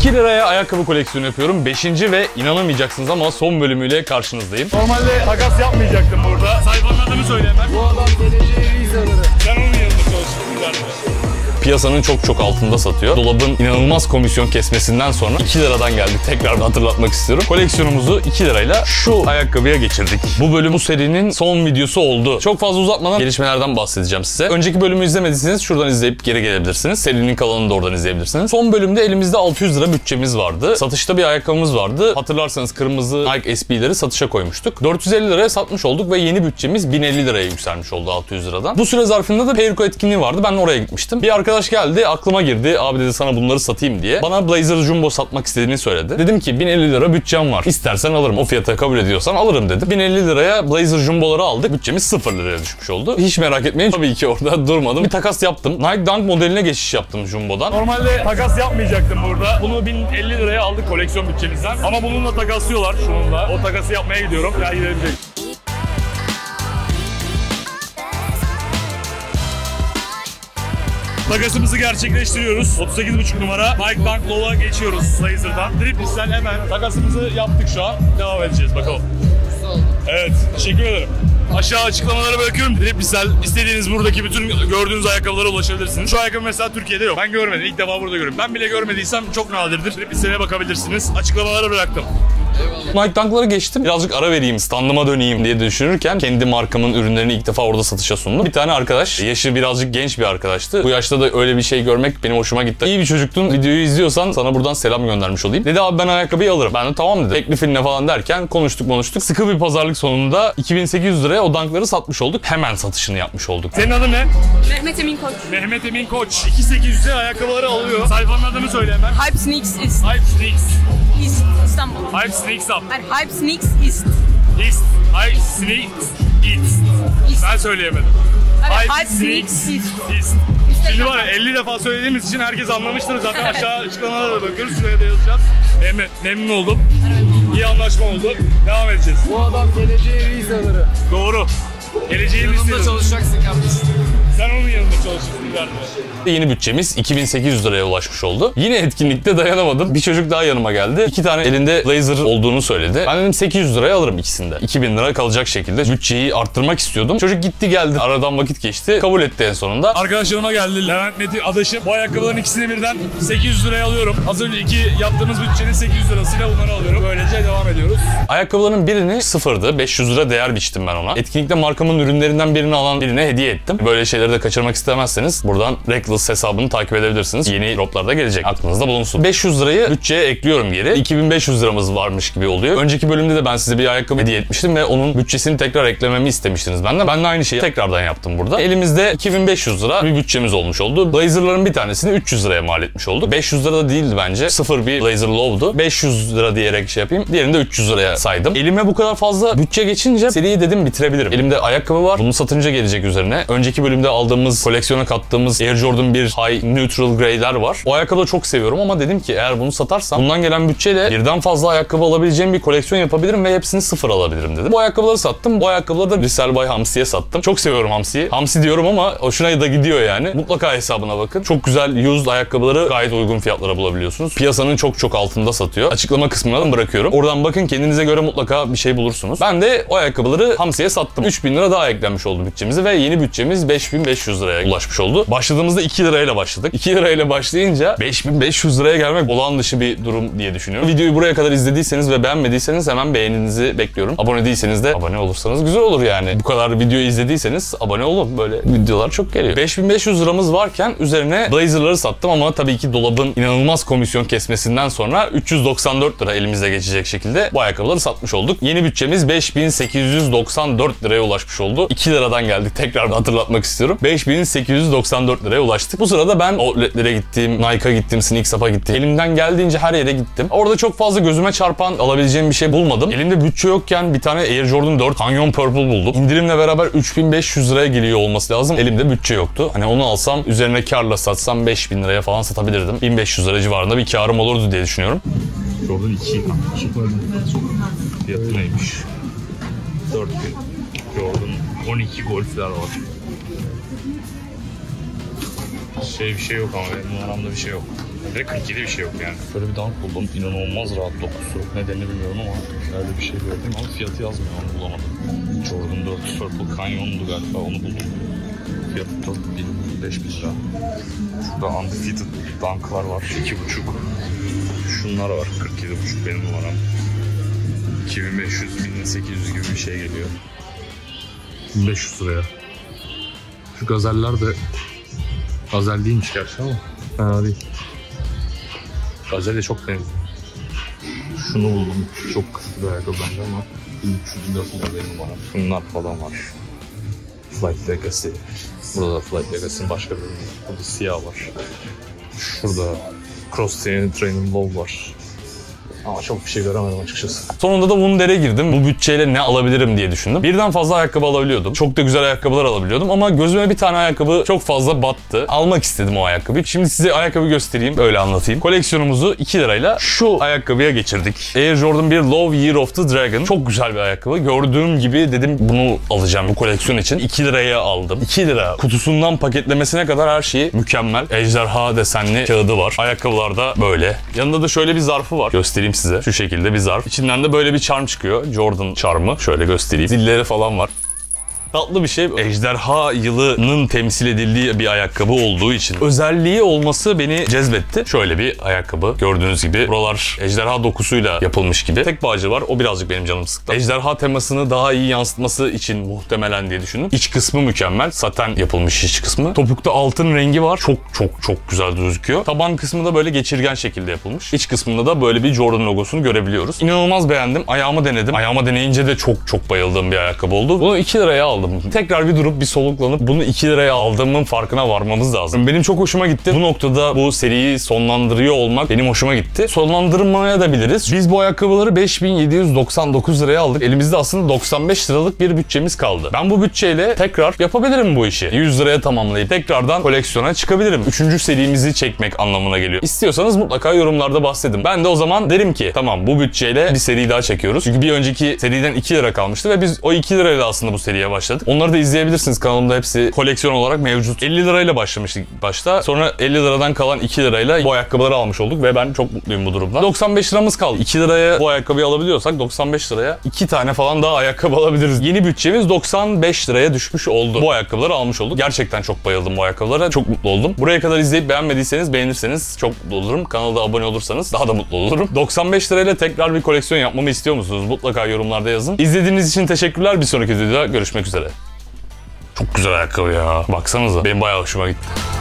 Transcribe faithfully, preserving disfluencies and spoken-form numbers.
iki liraya ayakkabı koleksiyonu yapıyorum. beşinci ve inanamayacaksınız ama son bölümüyle karşınızdayım. Normalde takas yapmayacaktım burada. Sayfanın adını söyle hemen. Bu adam geleceği vizaları. Sen onun yanında çalıştın galiba. Piyasanın çok çok altında satıyor. Dolabın inanılmaz komisyon kesmesinden sonra iki liradan geldik. Tekrar hatırlatmak istiyorum. Koleksiyonumuzu iki lirayla şu ayakkabıya geçirdik. Bu bölüm bu serinin son videosu oldu. Çok fazla uzatmadan gelişmelerden bahsedeceğim size. Önceki bölümü izlemediyseniz şuradan izleyip geri gelebilirsiniz. Serinin kalanını da oradan izleyebilirsiniz. Son bölümde elimizde altı yüz lira bütçemiz vardı. Satışta bir ayakkabımız vardı. Hatırlarsanız kırmızı Nike S B'leri satışa koymuştuk. dört yüz elli liraya satmış olduk ve yeni bütçemiz bin elli liraya yükselmiş oldu altı yüz liradan. Bu süre zarfında da Periko etkinliği vardı. Ben oraya gitmiştim. Bir arkadaş geldi, aklıma girdi. Abi dedi sana bunları satayım diye. Bana Blazer Jumbo satmak istediğini söyledi. Dedim ki bin elli lira bütçem var. İstersen alırım. O fiyata kabul ediyorsan alırım dedim. bin elli liraya Blazer Jumbo'ları aldık. Bütçemiz sıfır liraya düşmüş oldu. Hiç merak etmeyin. Tabii ki orada durmadım. Bir takas yaptım. Nike Dunk modeline geçiş yaptım Jumbo'dan. Normalde takas yapmayacaktım burada. Bunu bin elli liraya aldık koleksiyon bütçemizden. Ama bununla takaslıyorlar şununla. O takası yapmaya gidiyorum. Ya gidelim. Takasımızı gerçekleştiriyoruz. otuz sekiz buçuk numara Nike Dunk Low'a geçiyoruz Blazer'dan. Driplis'ten hemen takasımızı yaptık şu an. Devam edeceğiz bakalım. Evet, teşekkür ederim. Aşağı açıklamalara bırakıyorum. Driplis'ten istediğiniz buradaki bütün gördüğünüz ayakkabılara ulaşabilirsiniz. Şu ayakkabı mesela Türkiye'de yok. Ben görmedim. İlk defa burada görüyorum. Ben bile görmediysem çok nadirdir. Driplis'e bakabilirsiniz. Açıklamalara bıraktım. Nike Dunk'ları geçtim. Birazcık ara vereyim, standıma döneyim diye düşünürken kendi markamın ürünlerini ilk defa orada satışa sundum. Bir tane arkadaş, yaşı birazcık genç bir arkadaştı. Bu yaşta da öyle bir şey görmek benim hoşuma gitti. İyi bir çocuktun, videoyu izliyorsan sana buradan selam göndermiş olayım. Dedi abi ben ayakkabıyı alırım. Ben de tamam dedim. Teklifin ne falan derken konuştuk konuştuk. Sıkı bir pazarlık sonunda iki bin sekiz yüz liraya o Dunk'ları satmış olduk. Hemen satışını yapmış olduk. Senin adın ne? Mehmet Emin Koç. Mehmet Emin Koç. iki bin sekiz yüze ayakkabıları alıyor. Sayfanın adını söyle hemen. Hype Sneaks East. Hype Sneaks. East. İstanbul. Hype Sneaks up. Hayır, Hype Sneaks East. East. Hype Sneaks East. East. Ben söyleyemedim. Hayır, Hype Sneaks East. East. Şimdi var ya elli defa söylediğimiz için herkes anlamıştır zaten. Aşağı açıklamalara da bakıyoruz. Şuraya da yazacağız. Mehmet, memnun oldum. İyi anlaşma oldu. Devam edeceğiz. Bu adam geleceği vizaları. Doğru. Geleceğin Yanında istiyorum. çalışacaksın kardeşim. Sen onun yanında çalışırsın ileride. Yeni bütçemiz iki bin sekiz yüz liraya ulaşmış oldu. Yine etkinlikte dayanamadım. Bir çocuk daha yanıma geldi. İki tane elinde Blazer olduğunu söyledi. Ben dedim sekiz yüz liraya alırım ikisini de. iki bin lira kalacak şekilde bütçeyi arttırmak istiyordum. Çocuk gitti geldi. Aradan vakit geçti. Kabul etti en sonunda. Arkadaşlarıma geldi. Levent Meti adaşım. Bu ayakkabıların ikisini birden sekiz yüz liraya alıyorum. Az önce iki yaptığımız bütçenin sekiz yüz lirasıyla bunları alıyorum. Böylece devam ediyoruz. Ayakkabıların birini sıfırdı. beş yüz lira değer biçtim ben ona. Etkinlikte markamın ürünlerinden birini alan birine hediye ettim. Böyle şeyleri de kaçırmak istemezseniz buradan Reckless hesabını takip edebilirsiniz. Yeni droplar da gelecek. Aklınızda bulunsun. beş yüz lirayı bütçeye ekliyorum geri. iki bin beş yüz liramız varmış gibi oluyor. Önceki bölümde de ben size bir ayakkabı hediye etmiştim ve onun bütçesini tekrar eklememi istemiştiniz benden. Ben de aynı şeyi tekrardan yaptım burada. Elimizde iki bin beş yüz lira bir bütçemiz olmuş oldu. Blazer'ların bir tanesini üç yüz liraya mal etmiş olduk. beş yüz lira da değildi bence. Sıfır bir Blazer Low'du. beş yüz lira diyerek şey yapayım. Diğerini de üç yüz liraya saydım. Elime bu kadar fazla bütçe geçince seriyi dedim bitirebilirim. Elimde ayakkabı var. Bunu satınca gelecek üzerine. Önceki bölümde aldığımız, koleksiyona kattığımız Air Jordan bir High Neutral Grey'ler var. O ayakkabıyı çok seviyorum ama dedim ki eğer bunu satarsam bundan gelen bütçeyle birden fazla ayakkabı alabileceğim bir koleksiyon yapabilirim ve hepsini sıfır alabilirim dedim. Bu ayakkabıları sattım. Bu ayakkabıları da Resell by Hamsi'ye sattım. Çok seviyorum Hamsi'yi. Hamsi diyorum ama hoşuna da gidiyor yani. Mutlaka hesabına bakın. Çok güzel used ayakkabıları gayet uygun fiyatlara bulabiliyorsunuz. Piyasanın çok çok altında satıyor. Açıklama kısmına da bırakıyorum. Oradan bakın, kendinize göre mutlaka bir şey bulursunuz. Ben de o ayakkabıları Hamsi'ye sattım. üç bin lira daha eklenmiş oldu bütçemize ve yeni bütçemiz beş bin beş yüz liraya ulaşmış oldu. Başladığımızda iki lirayla başladık. iki lirayla başlayınca beş bin beş yüz liraya gelmek olağan dışı bir durum diye düşünüyorum. Videoyu buraya kadar izlediyseniz ve beğenmediyseniz hemen beğeninizi bekliyorum. Abone değilseniz de abone olursanız güzel olur yani. Bu kadar video izlediyseniz abone olun. Böyle videolar çok geliyor. beş bin beş yüz liramız varken üzerine Blazer'ları sattım ama tabii ki dolabın inanılmaz komisyon kesmesinden sonra üç yüz doksan dört lira elimize geçecek şekilde bu ayakkabıları satmış olduk. Yeni bütçemiz beş bin sekiz yüz doksan dört liraya ulaşmış oldu. iki liradan geldik. Tekrar hatırlatmak istiyorum. beş bin sekiz yüz doksan dört liraya ulaştık. Bu sırada ben outletlere gittim, Nike'a gittim, Sneaksup'a gittim. Elimden geldiğince her yere gittim. Orada çok fazla gözüme çarpan, alabileceğim bir şey bulmadım. Elimde bütçe yokken bir tane Air Jordan dört Canyon Purple buldum. İndirimle beraber üç bin beş yüz liraya geliyor olması lazım. Elimde bütçe yoktu. Hani onu alsam, üzerine karla satsam beş bin liraya falan satabilirdim. bin beş yüz lira civarında bir karım olurdu diye düşünüyorum. Jordan iki. Fiyatı neymiş? dört bin. Jordan on iki golfler var. Şey bir şey yok ama benim numaramda bir şey yok. Ve kırk yedi bir şey yok yani. Böyle bir dunk buldum. İnanılmaz rahat dokusu. Nedenini bilmiyorum ama öyle bir şey gördüm ama fiyatı yazmıyor, onu bulamadım. Jordan dört Purple Canyon'du galiba, onu buldum. Fiyatı da beş bin lira. Şurada Undefeated dunklar var. iki buçuk. Şunlar var. kırk yedi buçuk benim numaram. iki bin beş yüz bin sekiz yüz gibi bir şey geliyor. beş yüz liraya. Şu gazeller de gazel değilmiş gerçi ama fena değil. Gazel de çok benziyor. Şunu buldum. Çok kısa bir ayakkabı bence ama bin üç yüz bin dört yüz benim numaram. Şunlar falan var. Flight Legacy. Burada da Flight Legacy'nin başka bir ürünü. Burada siyah var. Şurada Cross Training Low var. Ama çok bir şey göremedim açıkçası. Sonunda da Wunder'e girdim. Bu bütçeyle ne alabilirim diye düşündüm. Birden fazla ayakkabı alabiliyordum. Çok da güzel ayakkabılar alabiliyordum ama gözüme bir tane ayakkabı çok fazla battı. Almak istedim o ayakkabıyı. Şimdi size ayakkabı göstereyim, öyle anlatayım. Koleksiyonumuzu iki lirayla şu ayakkabıya geçirdik. Air Jordan bir Love Year of the Dragon. Çok güzel bir ayakkabı. Gördüğüm gibi dedim bunu alacağım bu koleksiyon için. iki liraya aldım. iki lira. Kutusundan paketlemesine kadar her şeyi mükemmel. Ejderha desenli kağıdı var. Ayakkabılar da böyle. Yanında da şöyle bir zarfı var. Göstereyim size. Şu şekilde bir zarf. İçinden de böyle bir charm çıkıyor. Jordan charmı. Şöyle göstereyim. Zilleri falan var. Tatlı bir şey. Ejderha yılının temsil edildiği bir ayakkabı olduğu için özelliği olması beni cezbetti. Şöyle bir ayakkabı. Gördüğünüz gibi buralar ejderha dokusuyla yapılmış gibi. Tek bağcı var. O birazcık benim canımı sıktı. Ejderha temasını daha iyi yansıtması için muhtemelen diye düşündüm. İç kısmı mükemmel. Saten yapılmış iç kısmı. Topukta altın rengi var. Çok çok çok güzel gözüküyor. Taban kısmı da böyle geçirgen şekilde yapılmış. İç kısmında da böyle bir Jordan logosunu görebiliyoruz. İnanılmaz beğendim. Ayağıma denedim. Ayağıma deneyince de çok çok bayıldığım bir ayakkabı oldu. Bunu iki liraya aldım. Tekrar bir durup bir soluklanıp bunu iki liraya aldığımın farkına varmamız lazım. Benim çok hoşuma gitti. Bu noktada bu seriyi sonlandırıyor olmak benim hoşuma gitti. Sonlandırmaya da biliriz. Biz bu ayakkabıları beş bin yedi yüz doksan dokuz liraya aldık. Elimizde aslında doksan beş liralık bir bütçemiz kaldı. Ben bu bütçeyle tekrar yapabilirim bu işi. yüz liraya tamamlayıp tekrardan koleksiyona çıkabilirim. Üçüncü serimizi çekmek anlamına geliyor. İstiyorsanız mutlaka yorumlarda bahsedin. Ben de o zaman derim ki tamam, bu bütçeyle bir seri daha çekiyoruz. Çünkü bir önceki seriden iki lira kalmıştı ve biz o iki lirayla aslında bu seriye başladık. Onları da izleyebilirsiniz. Kanalımda hepsi koleksiyon olarak mevcut. elli lirayla başlamıştık başta. Sonra elli liradan kalan iki lirayla bu ayakkabıları almış olduk ve ben çok mutluyum bu durumdan. doksan beş liramız kaldı. iki liraya bu ayakkabıyı alabiliyorsak doksan beş liraya iki tane falan daha ayakkabı alabiliriz. Yeni bütçemiz doksan beş liraya düşmüş oldu. Bu ayakkabıları almış olduk. Gerçekten çok bayıldım bu ayakkabılara. Çok mutlu oldum. Buraya kadar izleyip beğenmediyseniz, beğenirseniz çok mutlu olurum. Kanala abone olursanız daha da mutlu olurum. doksan beş lirayla tekrar bir koleksiyon yapmamı istiyor musunuz? Mutlaka yorumlarda yazın. İzlediğiniz için teşekkürler. Bir sonraki videoda görüşmek üzere. Çok güzel ayakkabı ya. Baksanıza. Benim bayağı hoşuma gitti.